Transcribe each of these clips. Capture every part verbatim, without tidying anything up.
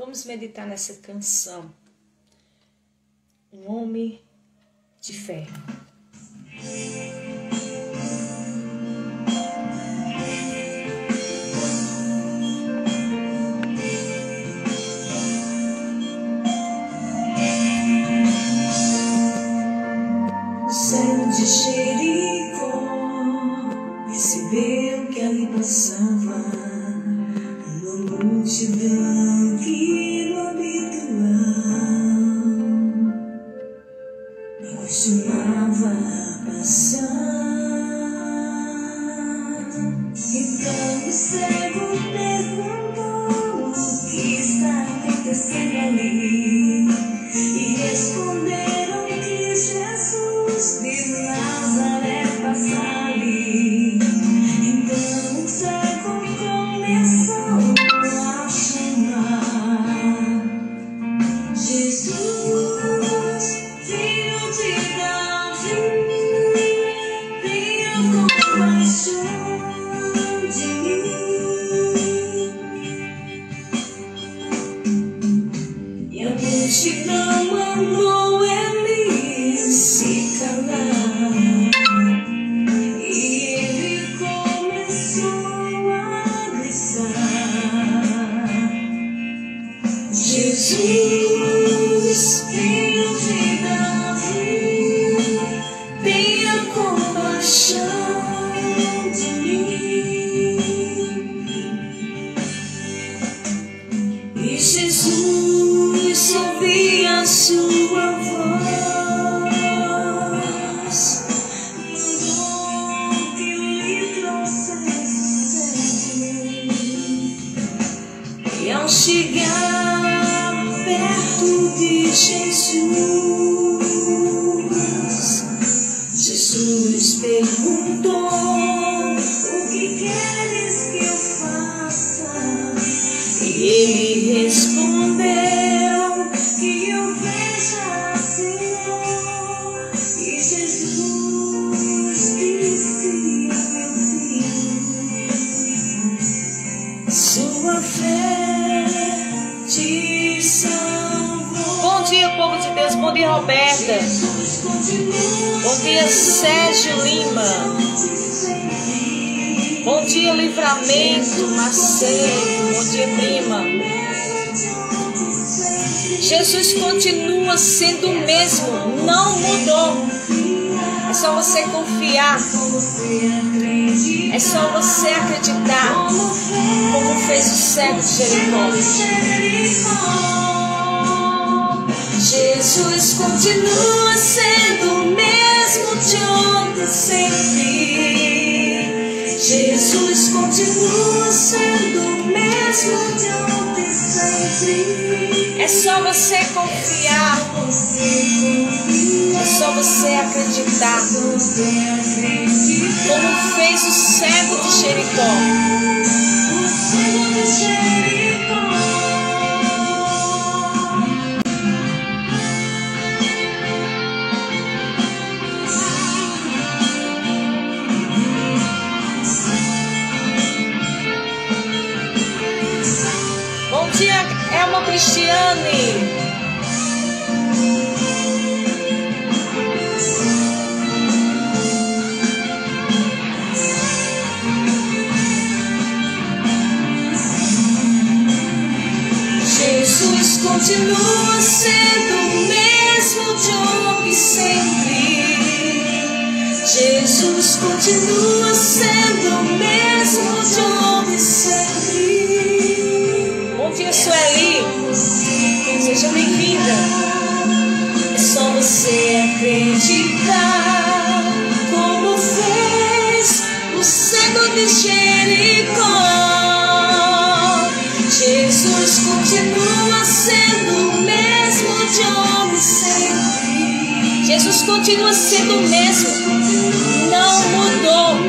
Vamos meditar nessa canção. Um homem de fé. Saiu de Jericó, percebeu que ali passava uma multidão que no habitual costumava passar. Então o cego perguntou o que está acontecendo ali, e responderam que Jesus de Nazaré passa ali. Então o cego começou a chamar: Jesus, filho de Davi, tenha compaixão de mim. E a multidão mandou ele se calar, e ele começou a gritar: Jesus, filho de Davi, tenha compaixão de mim. E Jesus ouvia a sua voz, mandou que lhe trouxesse. E ao chegar perto de Jesus, Jesus perguntou: o que queres que eu faça? E ele respondeu: que eu veja, Senhor. E Jesus disse: meu filho, sua fé te salvou. Bom dia, povo de Deus. Bom dia, Roberta. Bom dia, Sérgio Lima. Bom dia, Livramento, Marcelo. Bom dia, prima. Jesus continua sendo o mesmo, não mudou. É só você confiar. É só você acreditar, como fez o cego de Jericó. Jesus continua sendo o mesmo de ontem sempre. Jesus continua sendo o mesmo de ontem sempre. É só você confiar. É só você acreditar, como fez o cego de Jericó. O cego de Jericó. Bom dia, Elma Cristiane. Jesus continua sendo o mesmo de ontem sempre. Jesus continua sendo o mesmo de ontem sempre. Bom dia, Sueli. Seja bem-vinda. É só você acreditar, como fez o cego de Jericó. Jesus continua sendo o mesmo de ontem sempre. Jesus continua sendo o mesmo, não mudou.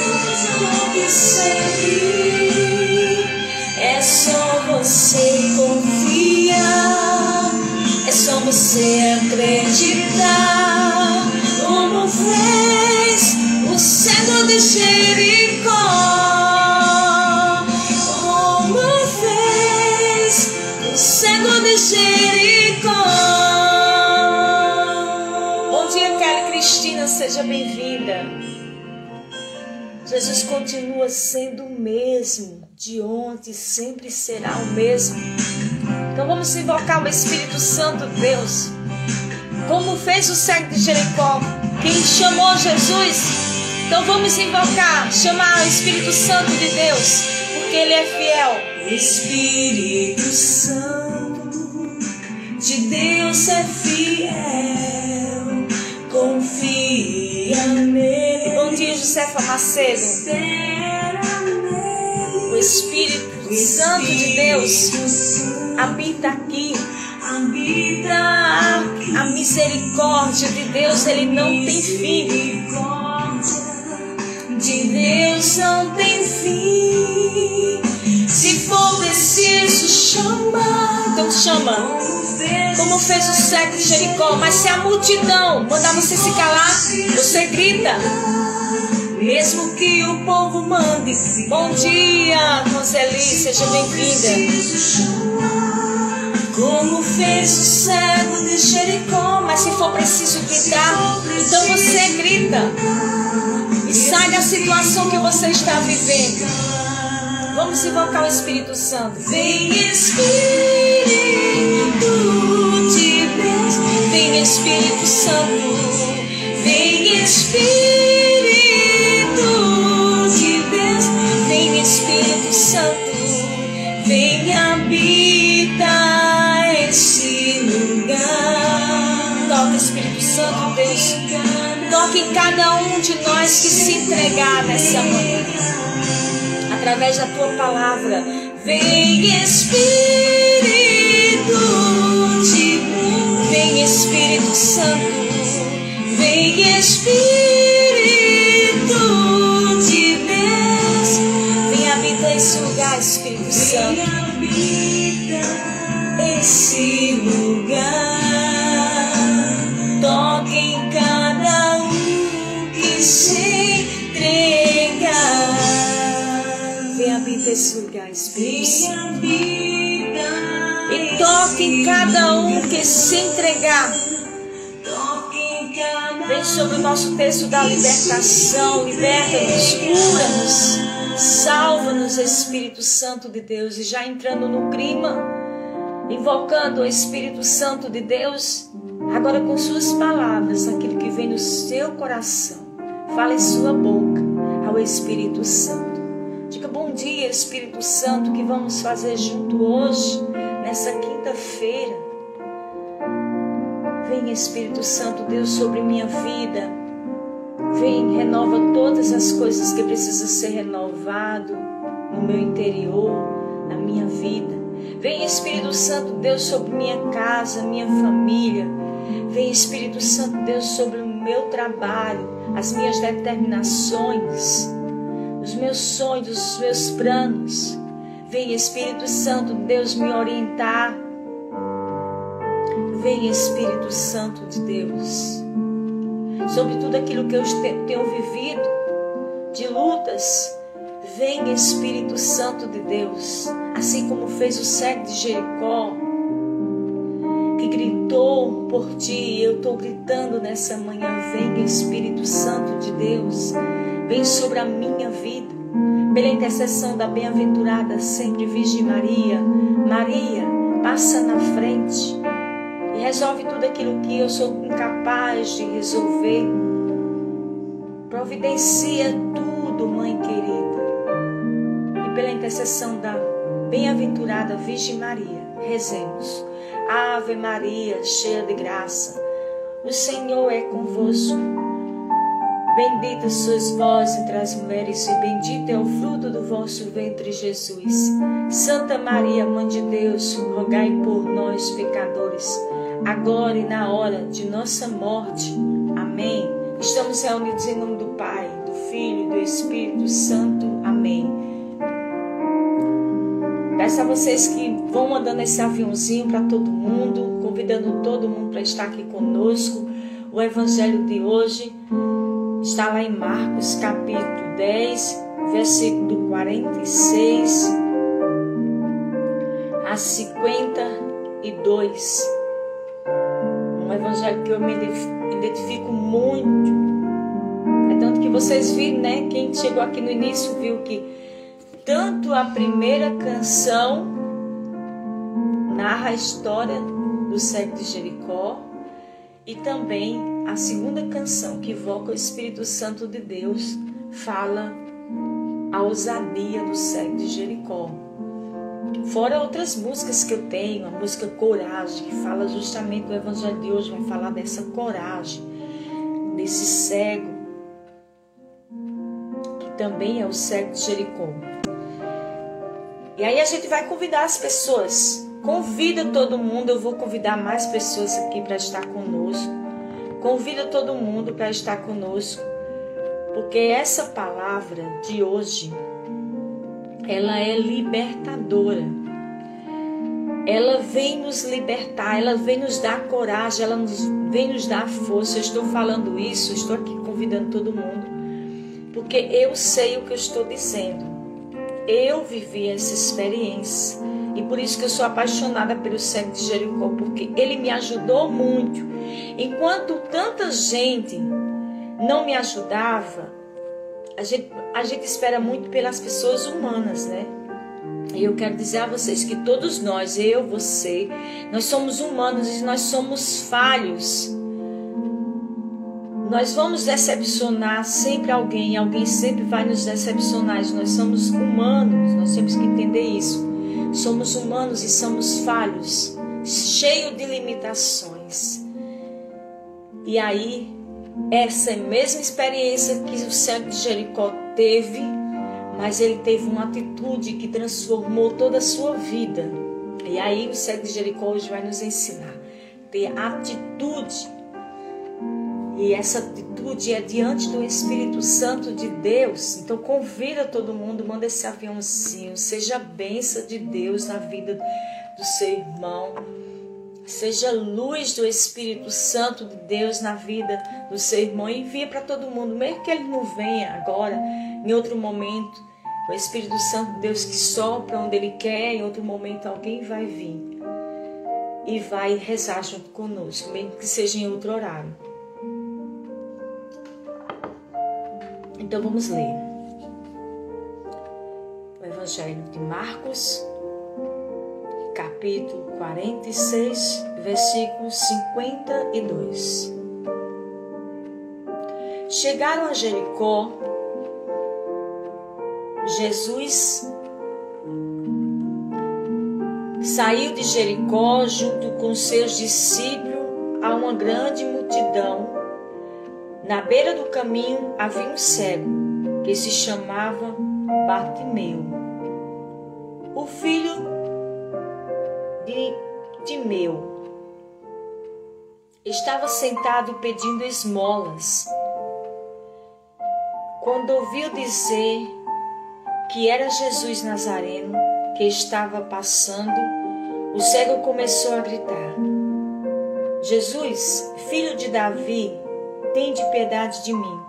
É só você confiar, é só você acreditar, como fez o cego de Jericó. Como fez cego de Jericó. Bom dia, Kelly Cristina, seja bem-vinda. Jesus continua sendo o mesmo, de ontem sempre será o mesmo. Então vamos invocar o Espírito Santo de Deus, como fez o cego de Jericó, quem chamou Jesus. Então vamos invocar, chamar o Espírito Santo de Deus, porque Ele é fiel. O Espírito Santo de Deus é fiel, confia nele. Bom dia, Josefa Macedo. O Espírito Santo de Deus habita aqui. A, a misericórdia de Deus, Ele não tem fim. De Deus não tem fim. Se for preciso chamar, então chama, como fez o cego de Jericó. Mas se a multidão mandar você se calar, você grita, mesmo que o povo mande. Bom dia, Roseli, seja bem-vinda. Como fez o cego de Jericó. Mas se for preciso gritar, então você grita e sai da situação que você está vivendo. Vamos invocar o Espírito Santo. Vem Espírito de Deus, vem Espírito Santo, vem Espírito de Deus, vem Espírito Santo, vem habitar esse lugar. Toca, Espírito Santo, Deus. Toque em cada um de nós que se entregar nessa manhã, através da tua palavra. Vem Espírito de Deus, vem Espírito Santo, vem Espírito de Deus, vem habitar esse lugar, Espírito Santo. Vem habitar esse lugar. Toque em cada um que se entregar. Vem habitar esse lugar, Espírito Santo. E toque em cada um que se entregar. Vem sobre o nosso texto da libertação. Liberta-nos, cura-nos, salva-nos, Espírito Santo de Deus. E já entrando no clima, invocando o Espírito Santo de Deus, agora com suas palavras, aquilo que vem no seu coração, fala em sua boca ao Espírito Santo. Diga bom dia, Espírito Santo, que vamos fazer junto hoje, nessa quinta-feira. Vem, Espírito Santo, Deus, sobre minha vida. Vem, renova todas as coisas que precisam ser renovado no meu interior, na minha vida. Vem, Espírito Santo, Deus, sobre minha casa, minha família. Vem, Espírito Santo, Deus, sobre o meu trabalho, as minhas determinações, os meus sonhos, os meus planos. Vem, Espírito Santo, Deus, me orientar. Vem, Espírito Santo de Deus, sobre tudo aquilo que eu tenho vivido, de lutas. Vem, Espírito Santo de Deus, assim como fez o cego de Jericó, que gritou por ti. Eu estou gritando nessa manhã. Vem, Espírito Santo de Deus, vem sobre a minha vida, pela intercessão da bem-aventurada sempre Virgem Maria. Maria, passa na frente e resolve tudo aquilo que eu sou incapaz de resolver. Providencia tudo, Mãe querida. E pela intercessão da bem-aventurada Virgem Maria, rezemos. Ave Maria, cheia de graça, o Senhor é convosco. Bendita sois vós entre as mulheres, e bendito é o fruto do vosso ventre, Jesus. Santa Maria, Mãe de Deus, rogai por nós, pecadores, agora e na hora de nossa morte. Amém. Estamos reunidos em nome do Pai, do Filho e do Espírito Santo. Amém. Peço a vocês que vão mandando esse aviãozinho para todo mundo, convidando todo mundo para estar aqui conosco. O Evangelho de hoje está lá em Marcos, capítulo dez, versículo quarenta e seis a cinquenta e dois. Um evangelho que eu me identifico muito. É tanto que vocês viram, né? Quem chegou aqui no início viu que tanto a primeira canção narra a história do cego de Jericó, e também a segunda canção, que invoca o Espírito Santo de Deus, fala a ousadia do cego de Jericó. Fora outras músicas que eu tenho, a música Coragem, que fala justamente do Evangelho de hoje, vai falar dessa coragem, desse cego, que também é o cego de Jericó. E aí a gente vai convidar as pessoas. Convida todo mundo, eu vou convidar mais pessoas aqui para estar conosco. Convida todo mundo para estar conosco, porque essa palavra de hoje, ela é libertadora. Ela vem nos libertar, ela vem nos dar coragem, ela nos, vem nos dar força. Eu estou falando isso, estou aqui convidando todo mundo, porque eu sei o que eu estou dizendo. Eu vivi essa experiência. E por isso que eu sou apaixonada pelo cego de Jericó, porque ele me ajudou muito. Enquanto tanta gente não me ajudava, a gente, a gente espera muito pelas pessoas humanas, né? E eu quero dizer a vocês que todos nós, eu, você, nós somos humanos e nós somos falhos. Nós vamos decepcionar sempre alguém, alguém sempre vai nos decepcionar. Nós somos humanos, nós temos que entender isso. Somos humanos e somos falhos, cheios de limitações. E aí, essa mesma experiência que o cego de Jericó teve, mas ele teve uma atitude que transformou toda a sua vida. E aí o cego de Jericó hoje vai nos ensinar a ter atitude. E essa atitude é diante do Espírito Santo de Deus. Então convida todo mundo, manda esse aviãozinho. Seja a bênção de Deus na vida do seu irmão. Seja a luz do Espírito Santo de Deus na vida do seu irmão. Envia para todo mundo, mesmo que ele não venha agora, em outro momento. O Espírito Santo de Deus que sopra onde ele quer, em outro momento alguém vai vir e vai rezar junto conosco, mesmo que seja em outro horário. Então vamos ler o Evangelho de Marcos, capítulo quarenta e seis, versículo cinquenta e dois. Chegaram a Jericó. Jesus saiu de Jericó junto com seus discípulos a uma grande multidão. Na beira do caminho havia um cego que se chamava Bartimeu, o filho de Timeu. Estava sentado pedindo esmolas. Quando ouviu dizer que era Jesus Nazareno que estava passando, o cego começou a gritar: Jesus, filho de Davi, tende piedade de mim.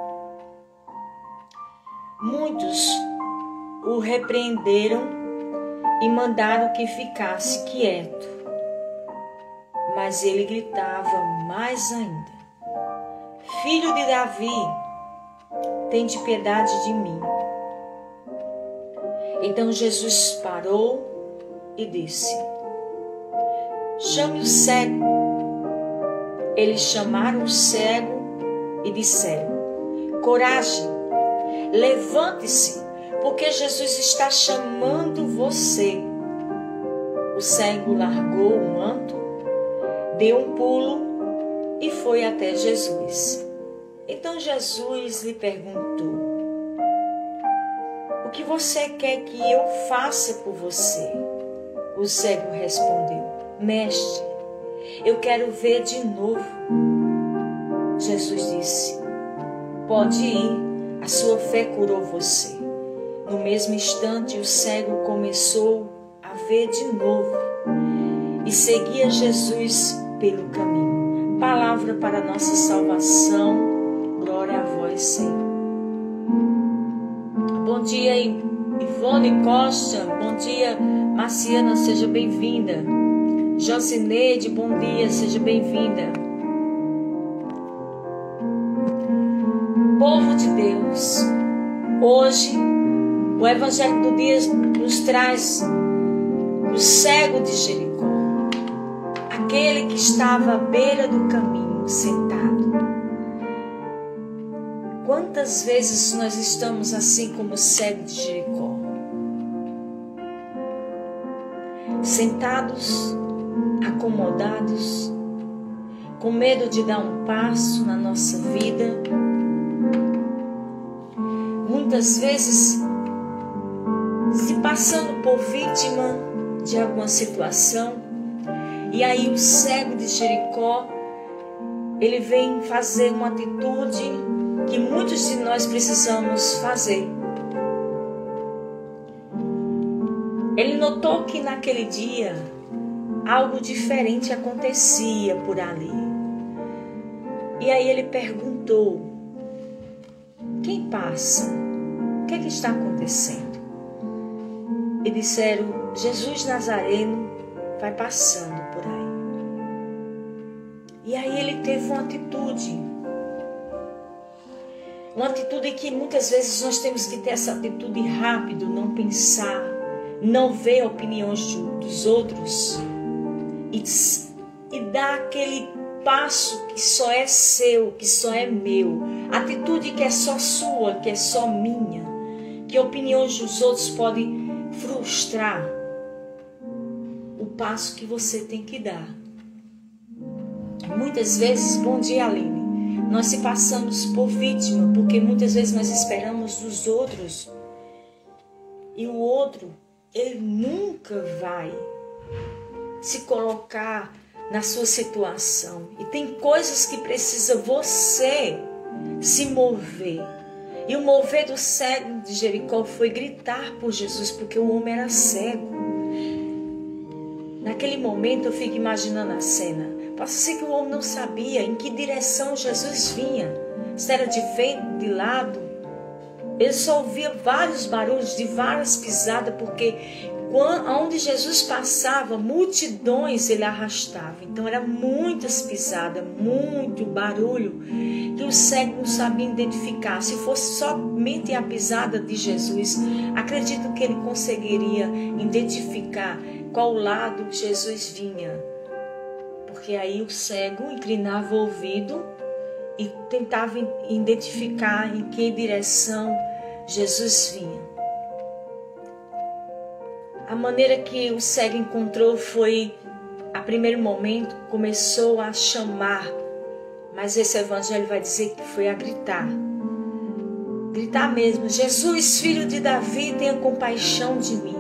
Muitos o repreenderam e mandaram que ficasse quieto. Mas ele gritava mais ainda: Filho de Davi, tende piedade de mim. Então Jesus parou e disse: Chame o cego. Eles chamaram o cego e disseram: Coragem, levante-se, porque Jesus está chamando você. O cego largou o manto, deu um pulo e foi até Jesus. Então Jesus lhe perguntou: O que você quer que eu faça por você? O cego respondeu: Mestre, eu quero ver de novo. Jesus disse: Pode ir, a sua fé curou você. No mesmo instante, o cego começou a ver de novo e seguia Jesus pelo caminho. Palavra para a nossa salvação. Glória a vós, Senhor. Bom dia, Ivone Costa. Bom dia, Marciana. Seja bem-vinda. Josineide, bom dia, seja bem-vinda. Povo de Deus, hoje o Evangelho do dia nos traz o cego de Jericó, aquele que estava à beira do caminho, sentado. Quantas vezes nós estamos assim como o cego de Jericó? Sentados, acomodados, com medo de dar um passo na nossa vida. Muitas vezes se passando por vítima de alguma situação. E aí o cego de Jericó, ele vem fazer uma atitude que muitos de nós precisamos fazer. Ele notou que naquele dia algo diferente acontecia por ali. E aí ele perguntou: quem passa? O que é que está acontecendo? E disseram: Jesus Nazareno vai passando por aí. E aí ele teve uma atitude. Uma atitude que muitas vezes nós temos que ter essa atitude rápido, não pensar, não ver a opinião dos outros e, e dar aquele passo que só é seu, que só é meu. Atitude que é só sua, que é só minha, que a opinião dos outros pode frustrar o passo que você tem que dar. Muitas vezes, bom dia Aline, nós se passamos por vítima, porque muitas vezes nós esperamos dos outros e o outro, ele nunca vai se colocar na sua situação. E tem coisas que precisa você se mover. E o mover do cego de Jericó foi gritar por Jesus, porque o homem era cego. Naquele momento eu fico imaginando a cena. Pode ser que o homem não sabia em que direção Jesus vinha. Se era de frente, de lado. Ele só ouvia vários barulhos, de várias pisadas, porque onde Jesus passava, multidões ele arrastava. Então era muitas pisadas, muito barulho, que o cego não sabia identificar. Se fosse somente a pisada de Jesus, acredito que ele conseguiria identificar qual lado Jesus vinha. Porque aí o cego inclinava o ouvido e tentava identificar em que direção Jesus vinha. A maneira que o cego encontrou foi, a primeiro momento, começou a chamar, mas esse evangelho vai dizer que foi a gritar. Gritar mesmo: Jesus, filho de Davi, tenha compaixão de mim.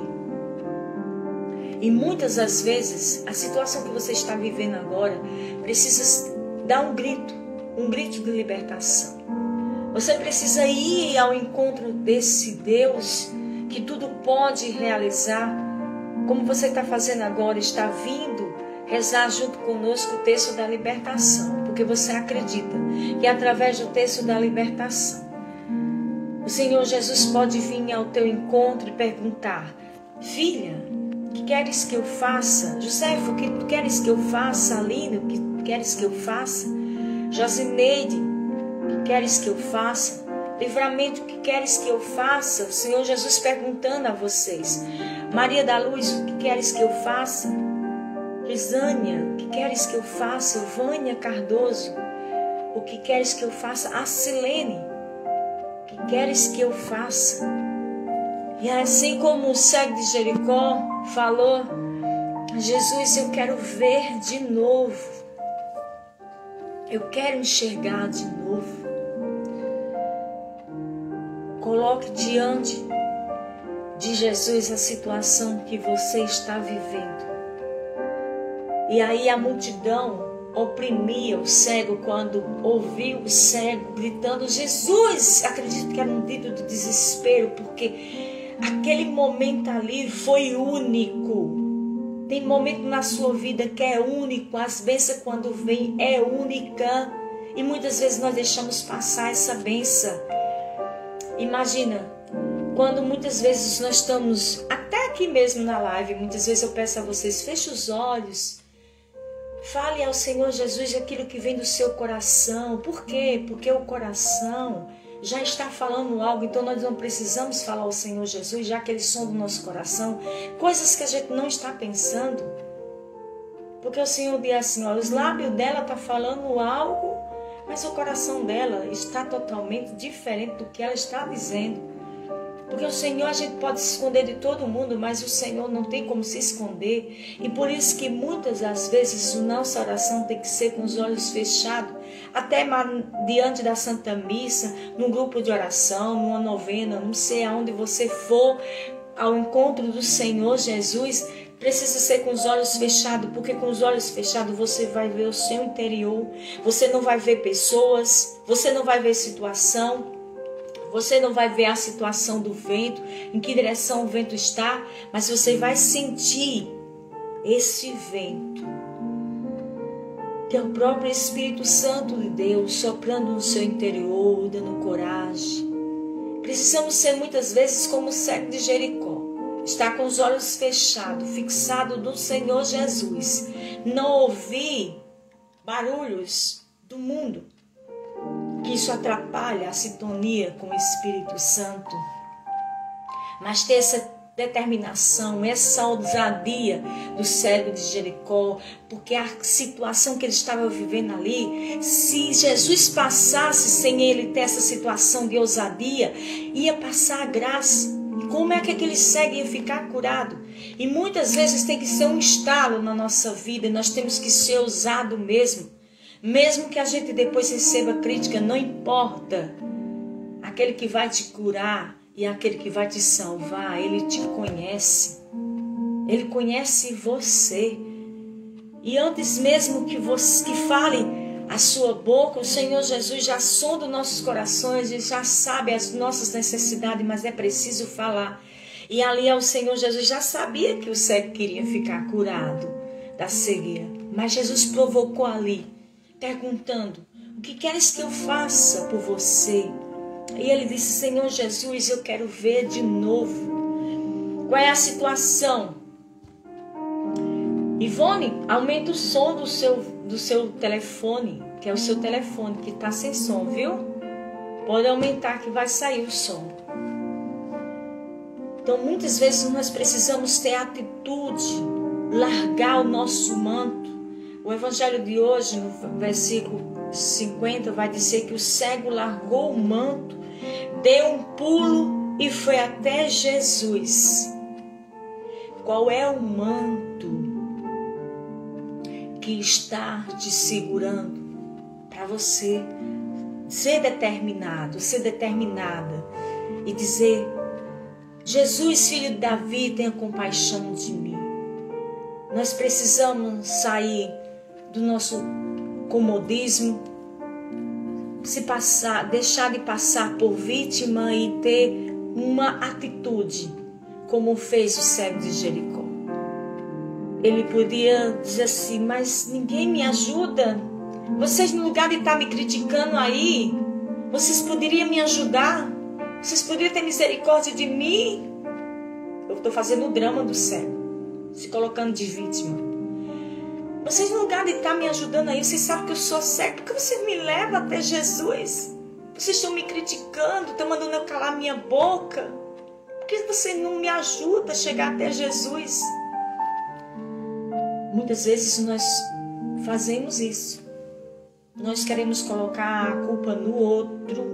E muitas das vezes, a situação que você está vivendo agora precisa dar um grito, um grito de libertação. Você precisa ir ao encontro desse Deus que tudo pode realizar, como você está fazendo agora, está vindo rezar junto conosco o texto da libertação, porque você acredita que através do texto da libertação, o Senhor Jesus pode vir ao teu encontro e perguntar: filha, o que queres que eu faça? Josefo, o que queres que eu faça? Aline, o que queres que eu faça? Josineide, o que queres que eu faça? Livramento, o que queres que eu faça? O Senhor Jesus perguntando a vocês. Maria da Luz, o que queres que eu faça? Risânia, o que queres que eu faça? Vânia Cardoso, o que queres que eu faça? A Silene, o que queres que eu faça? E assim como o cego de Jericó falou: Jesus, eu quero ver de novo. Eu quero enxergar de novo. Coloque diante de Jesus a situação que você está vivendo. E aí a multidão oprimia o cego quando ouviu o cego gritando: Jesus! Acredito que era um grito de desespero, porque aquele momento ali foi único. Tem momento na sua vida que é único, as bênçãos quando vem é única. E muitas vezes nós deixamos passar essa bênção. Imagina, quando muitas vezes nós estamos, até aqui mesmo na live, muitas vezes eu peço a vocês, feche os olhos Fale ao Senhor Jesus aquilo que vem do seu coração. Por quê? Porque o coração já está falando algo, então nós não precisamos falar ao Senhor Jesus, já que Ele sonda o nosso coração, coisas que a gente não está pensando. Porque o Senhor diz assim, ó, os lábios dela estão falando algo, mas o coração dela está totalmente diferente do que ela está dizendo. Porque o Senhor, a gente pode se esconder de todo mundo, mas o Senhor não tem como se esconder. E por isso que muitas das vezes a nossa oração tem que ser com os olhos fechados. Até diante da Santa Missa, num grupo de oração, numa novena, não sei aonde você for, ao encontro do Senhor Jesus, precisa ser com os olhos fechados, porque com os olhos fechados você vai ver o seu interior. Você não vai ver pessoas, você não vai ver situação. Você não vai ver a situação do vento, em que direção o vento está, mas você vai sentir esse vento, que é o próprio Espírito Santo de Deus soprando no seu interior, dando coragem. Precisamos ser muitas vezes como o cego de Jericó, estar com os olhos fechados, fixado no Senhor Jesus, não ouvir barulhos do mundo, que isso atrapalha a sintonia com o Espírito Santo, mas ter essa determinação, essa ousadia do cego de Jericó, porque a situação que ele estava vivendo ali, se Jesus passasse sem ele ter essa situação de ousadia, ia passar a graça. E como é que aquele cego ia ficar curado? E muitas vezes tem que ser um estalo na nossa vida, e nós temos que ser ousado mesmo. Mesmo que a gente depois receba crítica, não importa. Aquele que vai te curar e aquele que vai te salvar, Ele te conhece. Ele conhece você. E antes mesmo que você que fale a sua boca, o Senhor Jesus já sonda os nossos corações e já sabe as nossas necessidades, mas é preciso falar. E ali o Senhor Jesus já sabia que o cego queria ficar curado da cegueira. Mas Jesus provocou ali, perguntando, o que queres que eu faça por você? E ele disse, Senhor Jesus, eu quero ver de novo. Qual é a situação? Ivone, aumenta o som do seu, do seu telefone, que é o seu telefone que está sem som, viu? Pode aumentar que vai sair o som. Então, muitas vezes nós precisamos ter atitude, largar o nosso manto. O evangelho de hoje, no versículo cinquenta, vai dizer que o cego largou o manto, deu um pulo e foi até Jesus. Qual é o manto que está te segurando para você ser determinado, ser determinada e dizer, Jesus, filho de Davi, tenha compaixão de mim. Nós precisamos sair do nosso comodismo, se passar, deixar de passar por vítima e ter uma atitude, como fez o cego de Jericó. Ele podia dizer assim, mas ninguém me ajuda. Vocês, no lugar de estar me criticando aí, vocês poderiam me ajudar. Vocês poderiam ter misericórdia de mim. Eu estou fazendo o drama do cego, se colocando de vítima. Vocês, no lugar de estar me ajudando aí, vocês sabem que eu sou cego. Por que vocês me levam até Jesus? Vocês estão me criticando, estão mandando eu calar minha boca. Por que vocês não me ajudam a chegar até Jesus? Muitas vezes nós fazemos isso. Nós queremos colocar a culpa no outro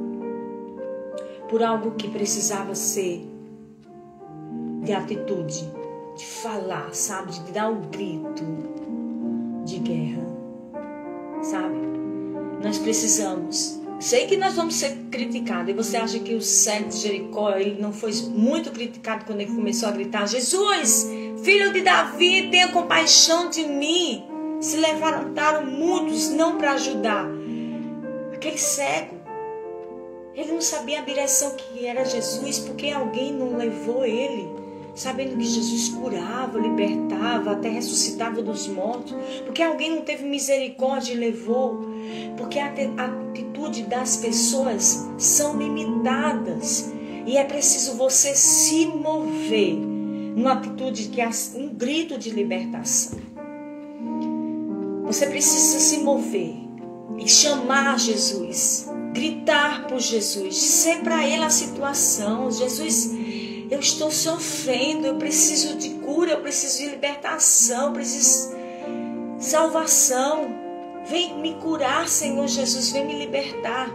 por algo que precisava ser de atitude, de falar, sabe? De dar um grito de guerra, sabe? Nós precisamos. Sei que nós vamos ser criticados. E você acha que o cego de Jericó, ele não foi muito criticado quando ele começou a gritar, Jesus, filho de Davi, tenha compaixão de mim. Se levantaram muitos não para ajudar. Aquele cego, ele não sabia a direção que era Jesus, porque alguém não levou ele, sabendo que Jesus curava, libertava, até ressuscitava dos mortos, porque alguém não teve misericórdia e levou, porque a atitude das pessoas são limitadas e é preciso você se mover numa atitude que é um grito de libertação. Você precisa se mover e chamar Jesus, gritar por Jesus, dizer para Ele a situação. Jesus, eu estou sofrendo, eu preciso de cura, eu preciso de libertação, eu preciso de salvação. Vem me curar, Senhor Jesus, vem me libertar.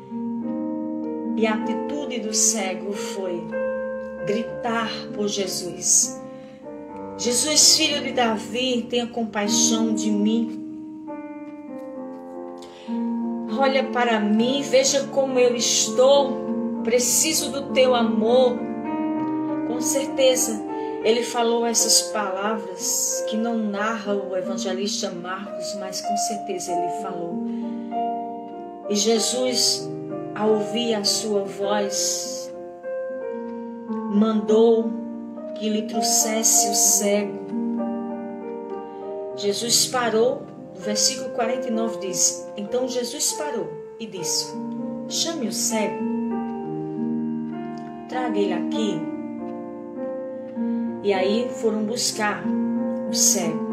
E a atitude do cego foi gritar por Jesus. Jesus, filho de Davi, tenha compaixão de mim. Olha para mim, veja como eu estou. Preciso do teu amor. Com certeza, ele falou essas palavras que não narra o evangelista Marcos, mas com certeza ele falou. E Jesus, ao ouvir a sua voz, mandou que lhe trouxesse o cego. Jesus parou, no versículo quarenta e nove diz: então Jesus parou e disse: chame o cego, traga ele aqui. E aí foram buscar o cego.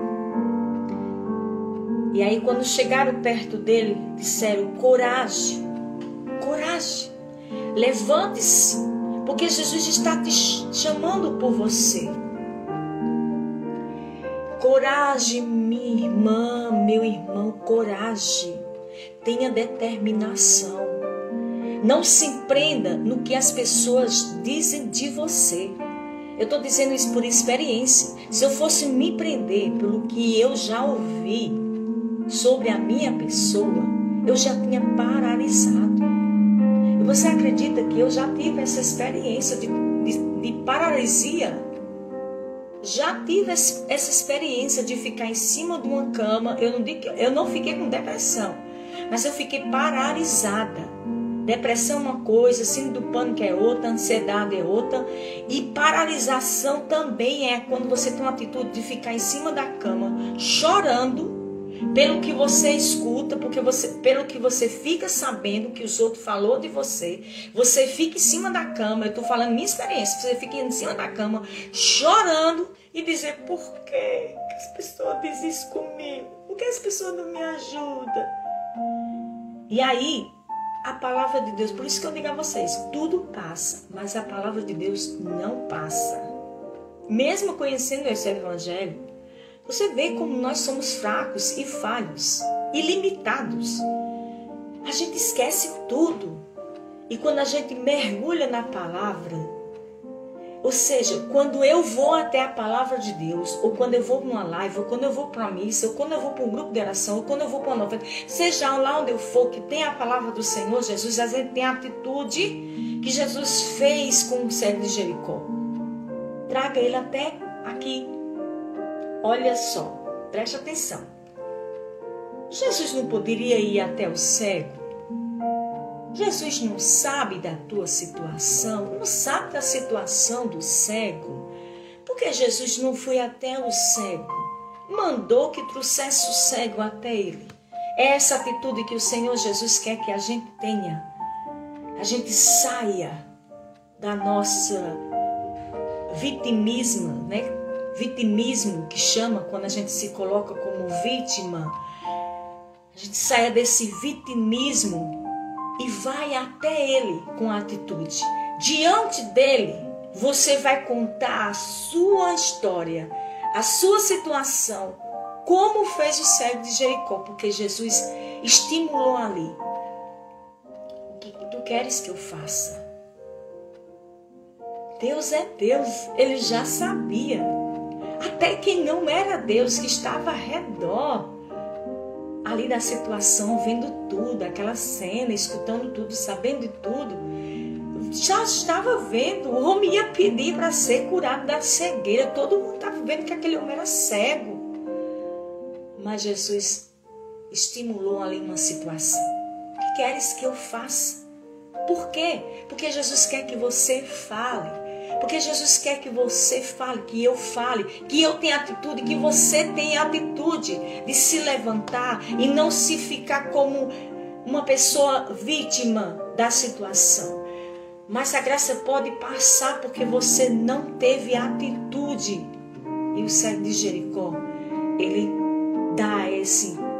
E aí quando chegaram perto dele, disseram: coragem, coragem, levante-se, porque Jesus está te chamando por você. Coragem, minha irmã, meu irmão, coragem. Tenha determinação. Não se prenda no que as pessoas dizem de você. Eu estou dizendo isso por experiência. Se eu fosse me prender pelo que eu já ouvi sobre a minha pessoa, eu já tinha paralisado. E você acredita que eu já tive essa experiência de, de, de paralisia? Já tive essa experiência de ficar em cima de uma cama. Eu não, digo, eu não fiquei com depressão, mas eu fiquei paralisada. Depressão é uma coisa, síndrome do pânico é outra, ansiedade é outra. E paralisação também é quando você tem uma atitude de ficar em cima da cama, chorando pelo que você escuta, porque você, pelo que você fica sabendo que os outros falou de você. Você fica em cima da cama, eu estou falando minha experiência, você fica em cima da cama, chorando e dizer: por que as pessoas dizem isso comigo? Por que as pessoas não me ajudam? E aí, a palavra de Deus, por isso que eu digo a vocês, tudo passa, mas a palavra de Deus não passa. Mesmo conhecendo esse evangelho, você vê como nós somos fracos e falhos, ilimitados. A gente esquece tudo. E quando a gente mergulha na palavra, ou seja, quando eu vou até a palavra de Deus, ou quando eu vou para uma live, ou quando eu vou para uma missa, ou quando eu vou para um grupo de oração, ou quando eu vou para uma novena, seja lá onde eu for, que tem a palavra do Senhor Jesus, a gente tem a atitude que Jesus fez com o cego de Jericó. Traga ele até aqui. Olha só, preste atenção. Jesus não poderia ir até o cego? Jesus não sabe da tua situação, não sabe da situação do cego. Porque Jesus não foi até o cego, mandou que trouxesse o cego até ele. É essa atitude que o Senhor Jesus quer que a gente tenha. A gente saia da nossa vitimismo, né? Vitimismo que chama quando a gente se coloca como vítima. A gente saia desse vitimismo e vai até ele com atitude. Diante dele, você vai contar a sua história, a sua situação, como fez o cego de Jericó, porque Jesus estimulou ali. O que tu queres que eu faça? Deus é Deus, ele já sabia. Até quem não era Deus, que estava ao redor ali da situação, vendo tudo, aquela cena, escutando tudo, sabendo de tudo, já estava vendo. O homem ia pedir para ser curado da cegueira. Todo mundo estava vendo que aquele homem era cego. Mas Jesus estimulou ali uma situação. O que queres que eu faça? Por quê? Porque Jesus quer que você fale. Porque Jesus quer que você fale, que eu fale, que eu tenha atitude, que você tenha atitude de se levantar e não se ficar como uma pessoa vítima da situação. Mas a graça pode passar porque você não teve atitude. E o cego de Jericó, ele dá esse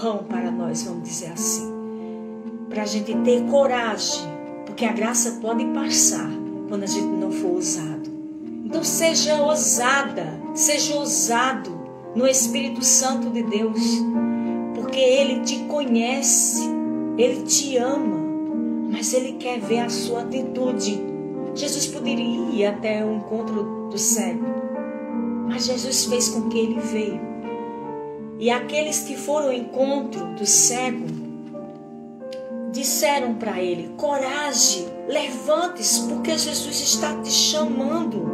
empurrão para nós, vamos dizer assim. Para a gente ter coragem, porque a graça pode passar quando a gente não for ousado. Então seja ousada, seja ousado no Espírito Santo de Deus, porque Ele te conhece, Ele te ama, mas Ele quer ver a sua atitude. Jesus poderia ir até o encontro do cego, mas Jesus fez com que ele veio. E aqueles que foram ao encontro do cego disseram para ele: coragem, levante-se, porque Jesus está te chamando.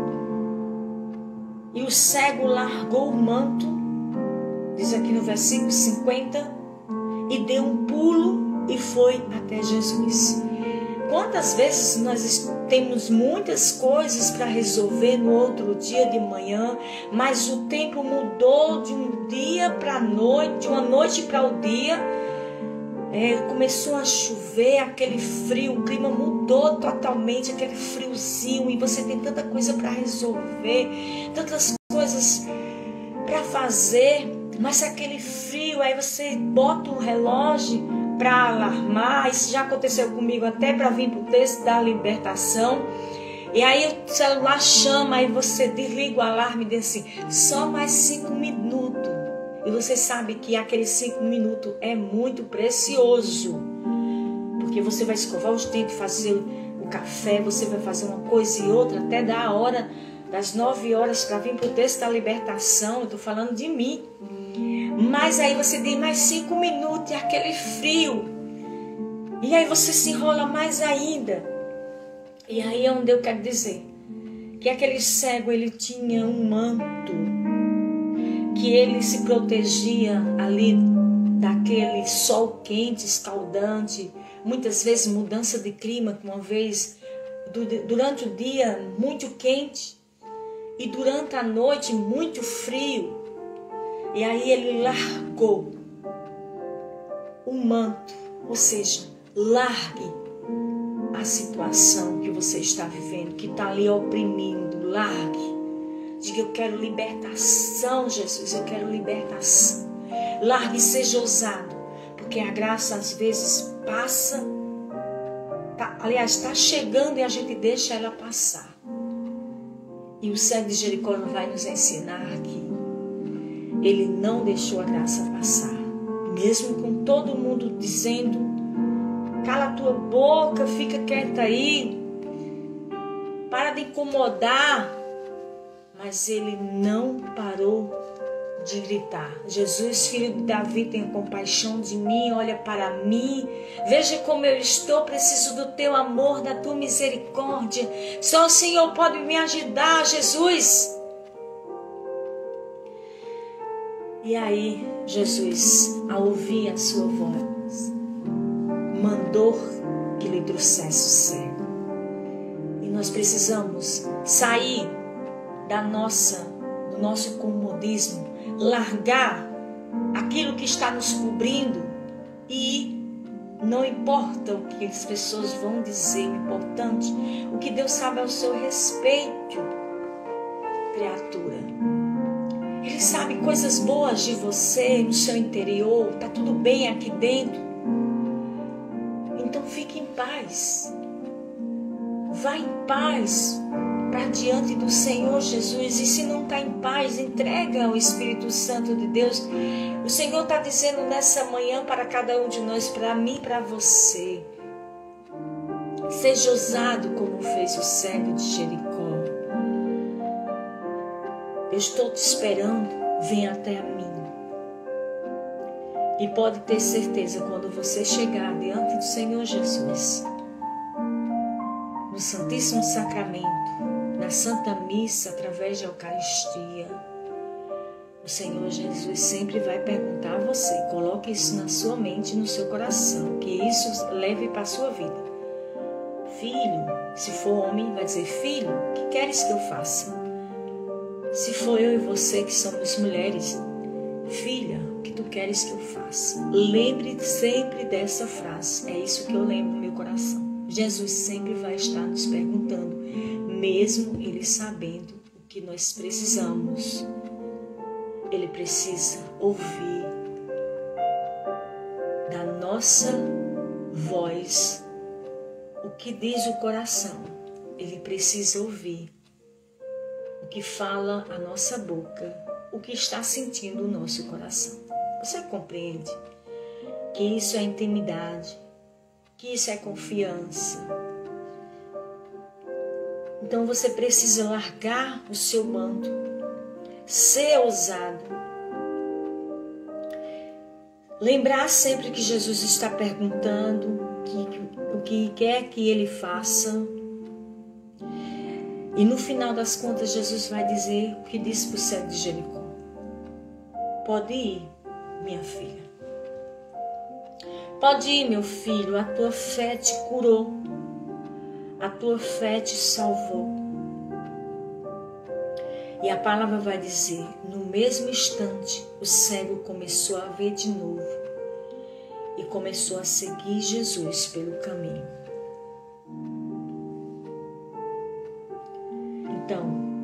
E o cego largou o manto, diz aqui no versículo cinquenta, e deu um pulo e foi até Jesus. Quantas vezes nós temos muitas coisas para resolver no outro dia de manhã, mas o tempo mudou de um dia para a noite, de uma noite para o dia. É, começou a chover, aquele frio, o clima mudou totalmente, aquele friozinho, e você tem tanta coisa para resolver, tantas coisas para fazer, mas aquele frio, aí você bota um relógio para alarmar. Isso já aconteceu comigo até para vir para o texto da libertação. E aí o celular chama, aí você desliga o alarme e diz assim: só mais cinco minutos. E você sabe que aqueles cinco minutos é muito precioso, porque você vai escovar os dentes, fazer o café, você vai fazer uma coisa e outra, até dar a hora das nove horas para vir para o texto da libertação. Eu estou falando de mim. Mas aí você diz mais cinco minutos e aquele frio. E aí você se enrola mais ainda. E aí é onde eu quero dizer que aquele cego, ele tinha um manto, que ele se protegia ali daquele sol quente, escaldante, muitas vezes mudança de clima, uma vez durante o dia muito quente e durante a noite muito frio. E aí ele largou o manto, ou seja, largue a situação que você está vivendo, que está ali oprimindo, largue. Diga: eu quero libertação, Jesus, eu quero libertação. Largue e seja ousado, porque a graça às vezes passa, tá, aliás, está chegando e a gente deixa ela passar. E o cego de Jericó vai nos ensinar que ele não deixou a graça passar, mesmo com todo mundo dizendo: cala a tua boca, fica quieta aí, para de incomodar. Mas ele não parou de gritar: Jesus, filho de Davi, tenha compaixão de mim, olha para mim, veja como eu estou, preciso do teu amor, da tua misericórdia, só o Senhor pode me ajudar, Jesus. E aí Jesus, ao ouvir a sua voz, mandou que lhe trouxesse o cego. E nós precisamos sair da nossa, do nosso comodismo, largar aquilo que está nos cobrindo e não importa o que as pessoas vão dizer, o importante, o que Deus sabe é o seu respeito, criatura. Ele sabe coisas boas de você, no seu interior, está tudo bem aqui dentro. Então fique em paz. Vá em paz para diante do Senhor Jesus. E se não está em paz, entrega ao Espírito Santo de Deus. O Senhor está dizendo nessa manhã para cada um de nós, para mim e para você: seja ousado como fez o cego de Jericó. Eu estou te esperando, vem até a mim. E pode ter certeza, quando você chegar diante do Senhor Jesus, no Santíssimo Sacramento, na Santa Missa, através da Eucaristia, o Senhor Jesus sempre vai perguntar a você, coloque isso na sua mente e no seu coração, que isso leve para a sua vida. Filho, se for homem, vai dizer: filho, o que queres que eu faça? Se for eu e você que somos mulheres: filha, o que tu queres que eu faça? Lembre sempre dessa frase. É isso que eu lembro no meu coração. Jesus sempre vai estar nos perguntando, mesmo Ele sabendo o que nós precisamos. Ele precisa ouvir da nossa voz, o que diz o coração. Ele precisa ouvir o que fala a nossa boca, o que está sentindo o nosso coração. Você compreende que isso é intimidade, que isso é confiança. Então você precisa largar o seu manto, ser ousado. Lembrar sempre que Jesus está perguntando que, o que quer que ele faça. E no final das contas, Jesus vai dizer o que disse para o cego de Jericó: pode ir, minha filha. Pode ir, meu filho, a tua fé te curou. A tua fé te salvou. E a palavra vai dizer, no mesmo instante, o cego começou a ver de novo e começou a seguir Jesus pelo caminho. Então,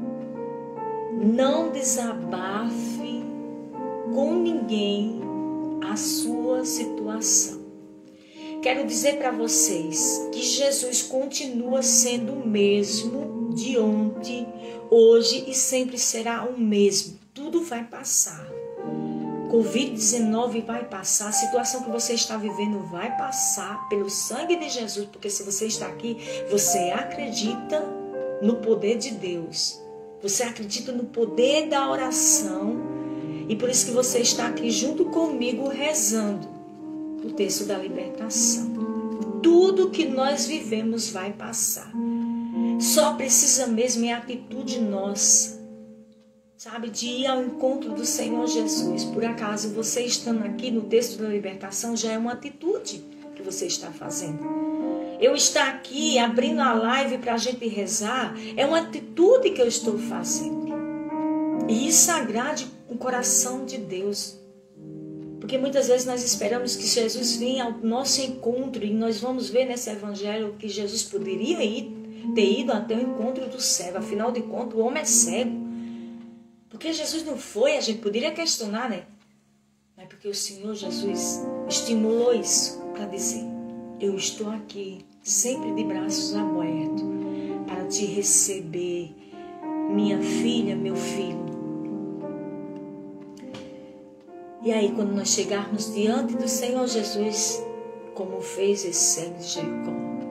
não desabafe com ninguém a sua situação. Quero dizer para vocês que Jesus continua sendo o mesmo de ontem, hoje e sempre será o mesmo. Tudo vai passar. covid dezenove vai passar. A situação que você está vivendo vai passar pelo sangue de Jesus. Porque se você está aqui, você acredita no poder de Deus. Você acredita no poder da oração. E por isso que você está aqui junto comigo rezando o texto da libertação. Tudo que nós vivemos vai passar. Só precisa mesmo é a atitude nossa, sabe, de ir ao encontro do Senhor Jesus. Por acaso você estando aqui no texto da libertação já é uma atitude que você está fazendo. Eu estar aqui abrindo a live para a gente rezar é uma atitude que eu estou fazendo. E isso agrade o coração de Deus. Porque muitas vezes nós esperamos que Jesus venha ao nosso encontro e nós vamos ver nesse evangelho que Jesus poderia ir, ter ido até o encontro do cego. Afinal de contas, o homem é cego. Porque Jesus não foi, a gente poderia questionar, né? Mas porque o Senhor Jesus estimulou isso para dizer: eu estou aqui, sempre de braços abertos, para te receber, minha filha, meu filho. E aí, quando nós chegarmos diante do Senhor Jesus, como fez esse cego de Jericó,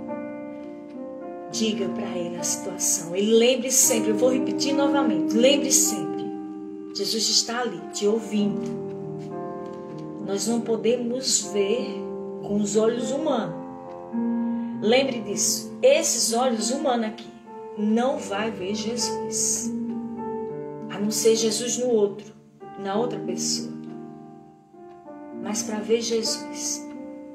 diga para ele a situação. E lembre sempre, eu vou repetir novamente, lembre sempre, Jesus está ali, te ouvindo. Nós não podemos ver com os olhos humanos. Lembre disso, esses olhos humanos aqui não vai ver Jesus. A não ser Jesus no outro, na outra pessoa. Mas para ver Jesus,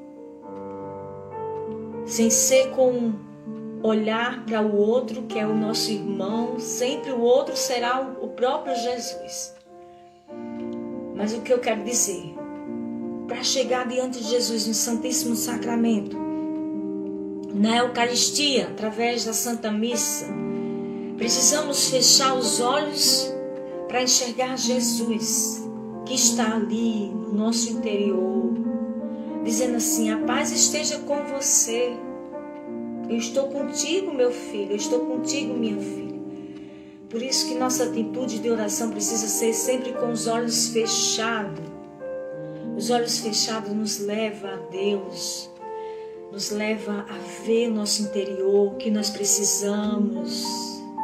sem ser com olhar para o outro, que é o nosso irmão, sempre o outro será o próprio Jesus. Mas o que eu quero dizer, para chegar diante de Jesus no Santíssimo Sacramento, na Eucaristia, através da Santa Missa, precisamos fechar os olhos para enxergar Jesus, que está ali no nosso interior, dizendo assim: a paz esteja com você. Eu estou contigo, meu filho. Eu estou contigo, minha filha. Por isso que nossa atitude de oração precisa ser sempre com os olhos fechados. Os olhos fechados nos leva a Deus, nos leva a ver o nosso interior, o que nós precisamos.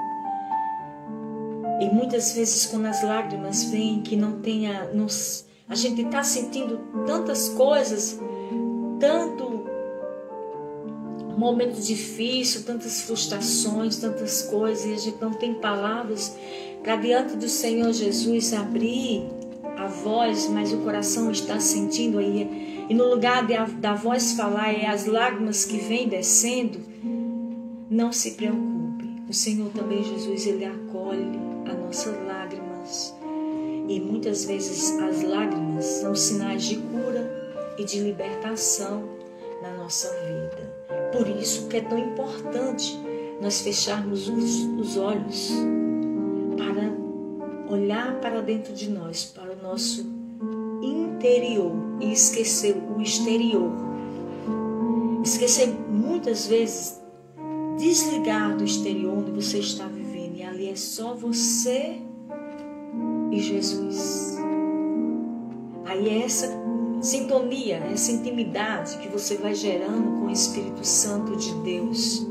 E muitas vezes, quando as lágrimas vêm, que não tenha, não, a gente está sentindo tantas coisas, tanto momento difícil, tantas frustrações, tantas coisas, e a gente não tem palavras para diante do Senhor Jesus abrir a voz, mas o coração está sentindo aí. E no lugar de a, da voz falar, é as lágrimas que vêm descendo. Não se preocupe, o Senhor também, Jesus, Ele acolhe as nossas lágrimas. E muitas vezes as lágrimas são sinais de cura e de libertação na nossa vida. Por isso que é tão importante nós fecharmos os, os olhos para olhar para dentro de nós, para o nosso interior. interior e esquecer o exterior. Esquecer muitas vezes, desligar do exterior onde você está vivendo. E ali é só você e Jesus. Aí é essa sintonia, essa intimidade que você vai gerando com o Espírito Santo de Deus.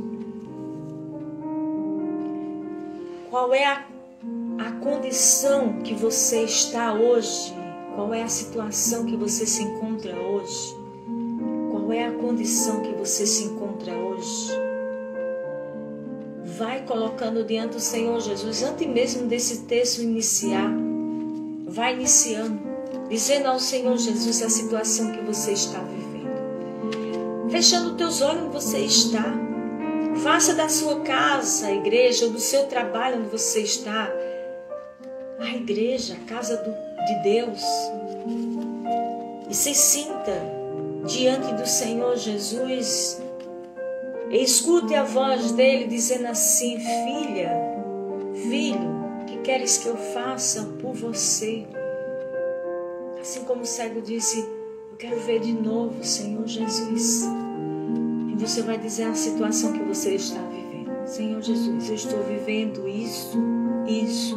Qual é a, a condição que você está hoje? Qual é a situação que você se encontra hoje? Qual é a condição que você se encontra hoje? Vai colocando diante do Senhor Jesus, antes mesmo desse texto iniciar, vai iniciando, dizendo ao Senhor Jesus a situação que você está vivendo. Fechando teus olhos onde você está. Faça da sua casa, a igreja, ou do seu trabalho onde você está, a igreja, a casa do, de Deus. E se sinta diante do Senhor Jesus. E escute a voz dele dizendo assim: filha, filho, o que queres que eu faça por você? Assim como o cego disse: eu quero ver de novo, Senhor Jesus. E você vai dizer a situação que você está vivendo: Senhor Jesus, eu estou vivendo isso, isso,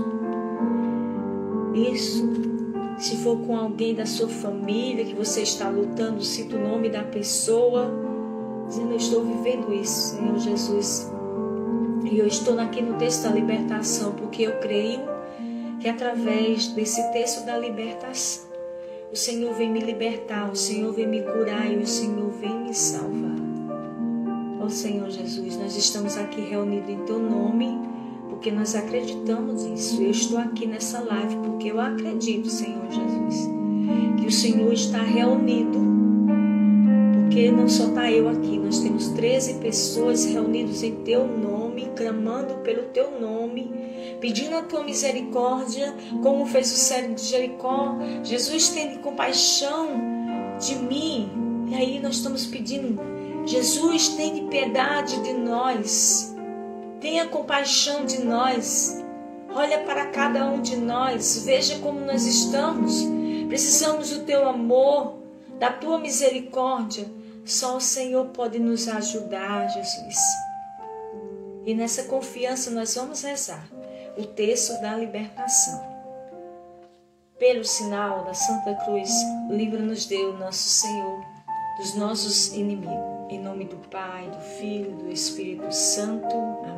isso. Se for com alguém da sua família que você está lutando, cita o nome da pessoa, dizendo: eu estou vivendo isso, Senhor Jesus. E eu estou aqui no texto da libertação, porque eu creio que através desse texto da libertação, o Senhor vem me libertar, o Senhor vem me curar e o Senhor vem me salvar. Ó Senhor Jesus, nós estamos aqui reunidos em Teu nome, porque nós acreditamos nisso. Eu estou aqui nessa live porque eu acredito, Senhor Jesus, que o Senhor está reunido, porque não só está eu aqui, nós temos treze pessoas reunidas em Teu nome, clamando pelo Teu nome, pedindo a Tua misericórdia, como fez o cego de Jericó. Jesus, tenha compaixão de mim. E aí nós estamos pedindo: Jesus, tenha piedade de nós, tenha compaixão de nós, olha para cada um de nós, veja como nós estamos, precisamos do Teu amor, da Tua misericórdia. Só o Senhor pode nos ajudar, Jesus. E nessa confiança nós vamos rezar o texto da libertação. Pelo sinal da Santa Cruz, livra-nos Deus, nosso Senhor, dos nossos inimigos. Em nome do Pai, do Filho e do Espírito Santo. Amém.